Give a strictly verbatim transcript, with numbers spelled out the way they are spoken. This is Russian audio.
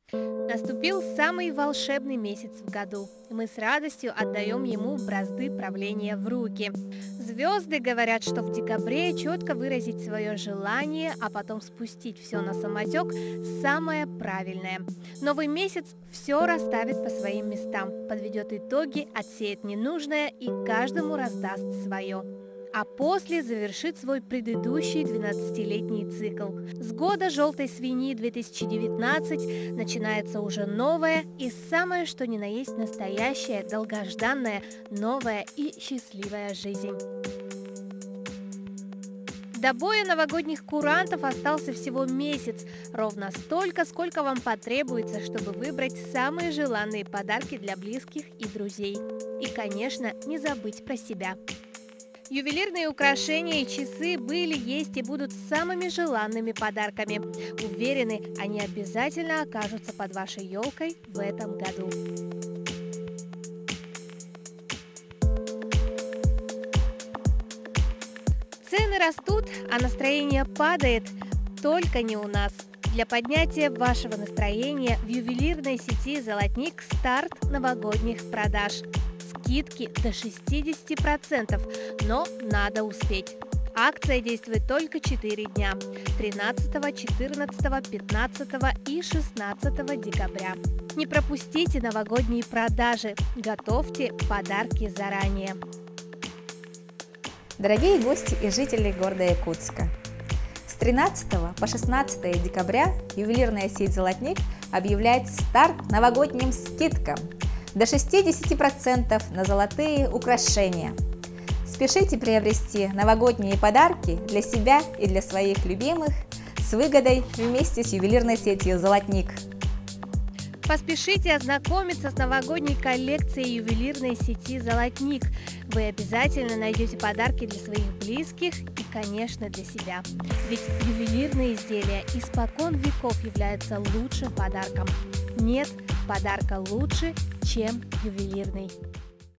Наступил самый волшебный месяц в году, и мы с радостью отдаем ему бразды правления в руки. Звезды говорят, что в декабре четко выразить свое желание, а потом спустить все на самотек – самое правильное. Новый месяц все расставит по своим местам, подведет итоги, отсеет ненужное и каждому раздаст свое. А после завершит свой предыдущий двенадцатилетний цикл. С года желтой свиньи две тысячи девятнадцать начинается уже новая и самое что ни на есть настоящая, долгожданная, новая и счастливая жизнь. До боя новогодних курантов остался всего месяц, ровно столько, сколько вам потребуется, чтобы выбрать самые желанные подарки для близких и друзей. И, конечно, не забыть про себя. Ювелирные украшения и часы были, есть и будут самыми желанными подарками. Уверены, они обязательно окажутся под вашей елкой в этом году. Цены растут, а настроение падает, только не у нас. Для поднятия вашего настроения в ювелирной сети «Золотник» старт новогодних продаж. Скидки до шестидесяти процентов, но надо успеть. Акция действует только четыре дня – тринадцатого, четырнадцатого, пятнадцатого и шестнадцатого декабря. Не пропустите новогодние продажи, готовьте подарки заранее. Дорогие гости и жители города Якутска! С тринадцатого по шестнадцатое декабря ювелирная сеть «Золотник» объявляет старт новогодним скидкам до шестидесяти процентов на золотые украшения. Спешите приобрести новогодние подарки для себя и для своих любимых с выгодой вместе с ювелирной сетью «Золотник». Поспешите ознакомиться с новогодней коллекцией ювелирной сети «Золотник». Вы обязательно найдете подарки для своих близких и, конечно, для себя. Ведь ювелирные изделия испокон веков являются лучшим подарком. Нет подарка лучше, чем ювелирный.